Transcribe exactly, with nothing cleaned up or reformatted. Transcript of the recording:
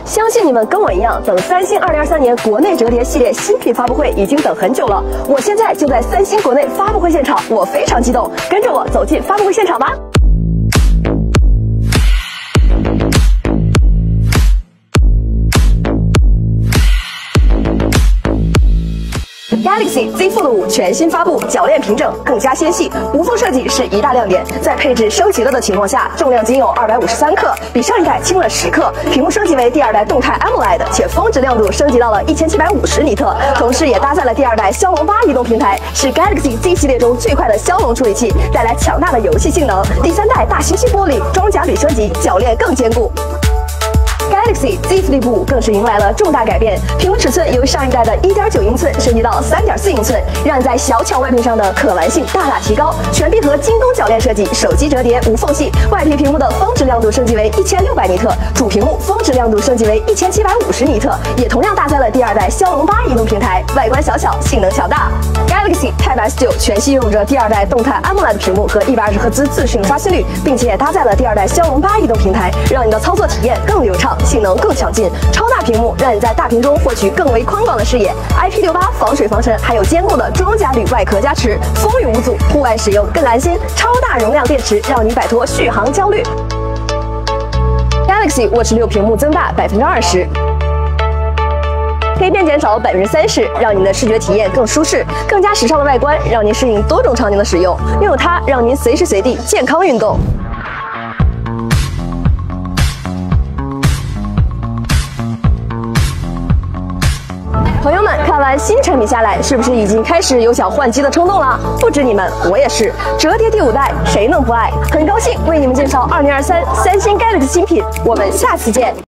相信你们跟我一样，等三星二零二三年国内折叠系列新品发布会已经等很久了。我现在就在三星国内发布会现场，我非常激动，跟着我走进发布会现场吧。Galaxy Z Fold 五全新发布，铰链平整，更加纤细，无缝设计是一大亮点。在配置升级了的情况下，重量仅有二百五十三克，比上一代轻了十克。屏幕升级为第二代动态 AMOLED， 且峰值亮度升级到了一千七百五十尼特，同时也搭载了第二代骁龙八移动平台，是 Galaxy Z 系列中最快的骁龙处理器，带来强大的游戏性能。第三代大猩猩玻璃装甲铝升级，铰链更坚固。Galaxy Z Flip 五更是迎来了重大改变，屏幕尺寸由上一代的 一点九英寸升级到 三点四英寸，让你在小巧外屏上的可玩性大大提高。全闭合京东铰链设计，手机折叠无缝隙。外屏屏幕的峰值亮度升级为一千六百尼特，主屏幕峰值亮度升级为一千七百五十尼特，也同样搭载了第二代骁龙八移动平台，外观小巧，性能强大。Galaxy Tab S 九全系拥有着第二代动态 AMOLED 屏幕和一百二十赫兹自适应刷新率，并且搭载了第二代骁龙八移动平台，让你的操作体验更流畅，性能更强劲。超大屏幕让你在大屏中获取更为宽广的视野。I P 六八 防水防尘，还有坚固的装甲铝外壳加持，风雨无阻，户外使用更安心。超大容量电池让你摆脱续航焦虑。Galaxy Watch 六屏幕增大百分之二十。黑边减少百分之三十，让您的视觉体验更舒适，更加时尚的外观让您适应多种场景的使用。拥有它，让您随时随地健康运动。朋友们，看完新产品下来，是不是已经开始有想换机的冲动了？不止你们，我也是。折叠第五代，谁能不爱？很高兴为你们介绍二零二三三星 Galaxy 新品，我们下次见。